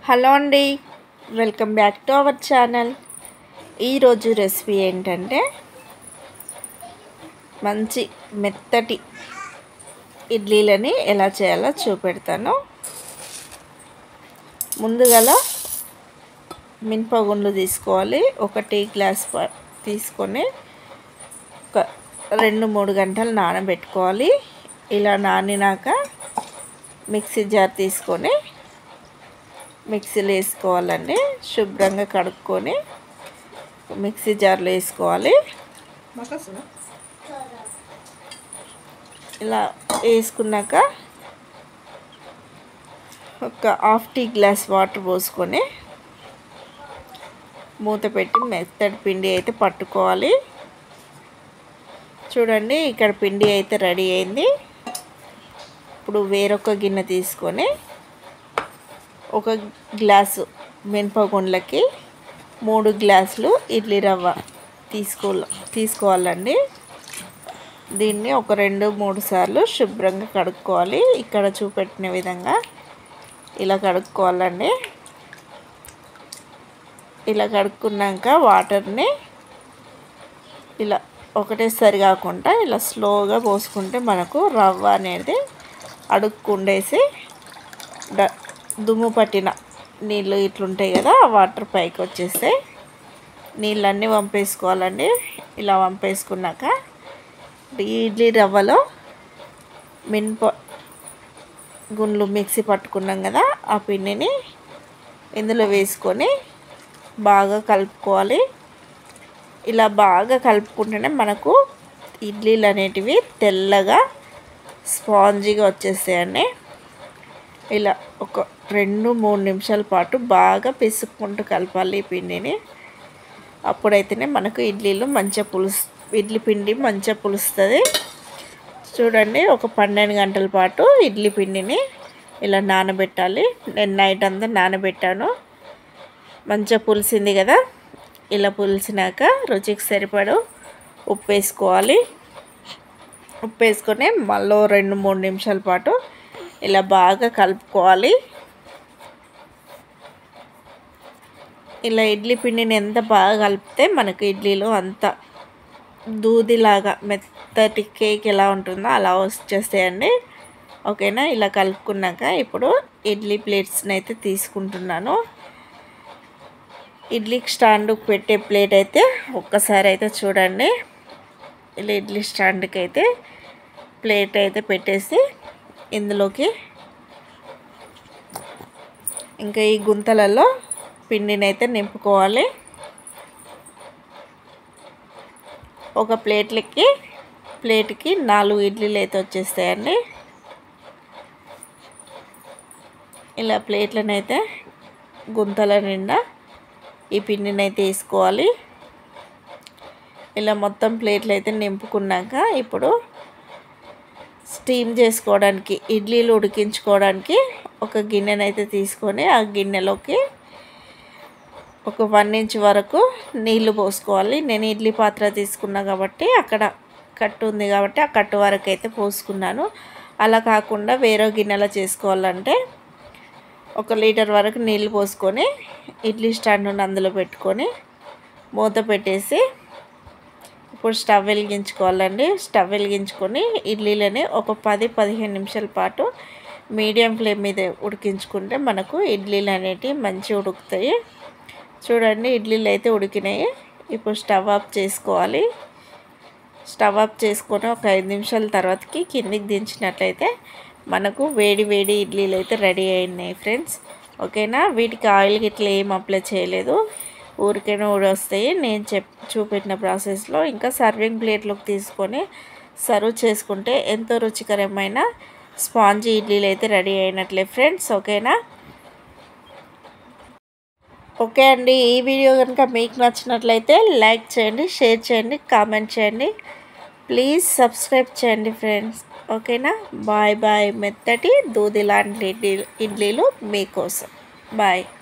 Hello అండి, welcome back to our channel. ఈరోజు recipe ఏంటంటే మంచి మెత్తటి ఇడ్లీలని ఎలా చేయాలో చూపెడతాను. ముందుగా మినపగుండ్లు తీసుకోవాలి. ఒక టీ గ్లాస్ తీసుకొని ఒక 2-3 గంటలు నానబెట్టుకోవాలి. ఇలా నానినాక మిక్సీ జార్ తీసుకొని మిక్సీలో వేసుకోవాలండి. శుభ్రంగా కడుక్కొని మిక్సీ జార్లో వేసుకోవాలి. ఇలా వేసుకున్నాక ఒక హాఫ్ టీ గ్లాస్ వాటర్ పోసుకొని మూత పెట్టి మెత్తటి పిండి అయితే పట్టుకోవాలి. చూడండి, ఇక్కడ పిండి అయితే రెడీ అయింది. ఇప్పుడు వేరొక గిన్నె తీసుకొని ఒక గ్లాసు మినపగుండ్లకి 3 గ్లాసులు ఇడ్లీ రవ్వ తీసుకోవాలండి. దీన్ని ఒక 2-3 సార్లు శుభ్రంగా కడుక్కోవాలి. ఇక్కడ చూపెట్టిన విధంగా ఇలా కడుక్కోవాలండి. ఇలా కడుక్కున్నాక వాటర్ని ఇలా ఒకటేసారి కాకుండా ఇలా స్లోగా పోసుకుంటే మనకు రవ్వ అనేది అడుక్కుండేసి దుమ్ము పట్టిన నీళ్ళు ఇట్లుంటాయి కదా, వాటర్ పైకి వచ్చేస్తాయి. నీళ్ళన్నీ వంపేసుకోవాలండి. ఇలా వంపేసుకున్నాక ఇడ్లీ రవ్వలో గుండ్లు మిక్సీ పట్టుకున్నాం కదా, ఆ పిండిని ఇందులో వేసుకొని బాగా కలుపుకోవాలి. ఇలా బాగా కలుపుకుంటేనే మనకు ఇడ్లీలు అనేటివి తెల్లగా స్పాంజీగా వచ్చేస్తాయండి. ఇలా ఒక 2-3 నిమిషాల పాటు బాగా పిసుక్కుంటూ కలపాలి ఈ పిండిని. అప్పుడైతేనే మనకు ఇడ్లీ పిండి మంచిగా పులుస్తుంది. చూడండి, ఒక 12 గంటల పాటు ఇడ్లీ పిండిని ఇలా నానబెట్టాలి. నేను నైట్ అంతా నానబెట్టాను. మంచిగా పులిసింది కదా. ఇలా పులిసినాక రుచికి సరిపడు ఉప్పు వేసుకోవాలి. ఉప్పు వేసుకొని మళ్ళీ 2-3 నిమిషాల పాటు ఇలా బాగా కలుపుకోవాలి. ఇలా ఇడ్లీ పిండిని ఎంత బాగా కలిపితే మనకు ఇడ్లీలో అంత దూదిలాగా మెత్తటి కేక్ ఎలా ఉంటుందో అలా వచ్చేస్తాయండి. ఓకేనా? ఇలా కలుపుకున్నాక ఇప్పుడు ఇడ్లీ ప్లేట్స్ని అయితే తీసుకుంటున్నాను. ఇడ్లీకి స్టాండ్కి పెట్టే ప్లేట్ అయితే ఒక్కసారి అయితే చూడండి. ఇలా ఇడ్లీ స్టాండ్కి అయితే ప్లేట్ అయితే పెట్టేసి ఇందులోకి ఇంకా ఈ గుంతలలో పిండిని అయితే నింపుకోవాలి. ఒక ప్లేట్కి 4 ఇడ్లీలు అయితే వచ్చేస్తాయండి. ఇలా ప్లేట్లను అయితే గుంతల నిండా ఈ పిండిని అయితే వేసుకోవాలి. ఇలా మొత్తం ప్లేట్లు అయితే నింపుకున్నాక ఇప్పుడు స్టీమ్ చేసుకోవడానికి, ఇడ్లీలు ఉడికించుకోవడానికి ఒక గిన్నెనైతే తీసుకొని ఆ గిన్నెలోకి ఒక 1 ఇంచ్ వరకు నీళ్లు పోసుకోవాలి. నేను ఇడ్లీ పాత్ర తీసుకున్నా కాబట్టి అక్కడ కట్టు ఉంది కాబట్టి ఆ కట్టు వరకు అయితే పోసుకున్నాను. అలా కాకుండా వేరే గిన్నెలో చేసుకోవాలంటే 1 లీటర్ వరకు నీళ్ళు పోసుకొని ఇడ్లీ స్టాండ్ను అందులో పెట్టుకొని మూత పెట్టేసి ఇప్పుడు స్టవ్ వెలిగించుకోవాలండి. స్టవ్ వెలిగించుకొని ఇడ్లీలని ఒక 10-15 నిమిషాల పాటు మీడియం ఫ్లేమ్ మీద ఉడికించుకుంటే మనకు ఇడ్లీలు అనేటివి మంచిగా ఉడుకుతాయి. చూడండి, ఇడ్లీలు అయితే ఉడికినాయి. ఇప్పుడు స్టవ్ ఆఫ్ చేసుకోవాలి. స్టవ్ ఆఫ్ చేసుకొని ఒక 5 నిమిషాల తర్వాతకి కిందికి దించినట్లయితే మనకు వేడి ఇడ్లీలు అయితే రెడీ అయినాయి ఫ్రెండ్స్. ఓకేనా? వీటికి ఆయిల్ గిట్లా ఏం అప్లై చేయలేదు, ఊరికేనే ఊడొస్తాయి. నేను చూపెట్టిన ప్రాసెస్లో. ఇంకా సర్వింగ్ ప్లేట్లోకి తీసుకొని సర్వ్ చేసుకుంటే ఎంతో రుచికరమైన స్పాంజీ ఇడ్లీలు అయితే రెడీ అయినట్లే ఫ్రెండ్స్. ఓకేనా? ఓకే అండి, ఈ వీడియో కనుక మీకు నచ్చినట్లయితే లైక్ చేయండి, షేర్ చేయండి, కామెంట్ చేయండి. ప్లీజ్ సబ్స్క్రైబ్ చేయండి ఫ్రెండ్స్. ఓకేనా? బాయ్. మెత్తటి దూది లాంటి ఇడ్లీలు మీకోసం. బాయ్.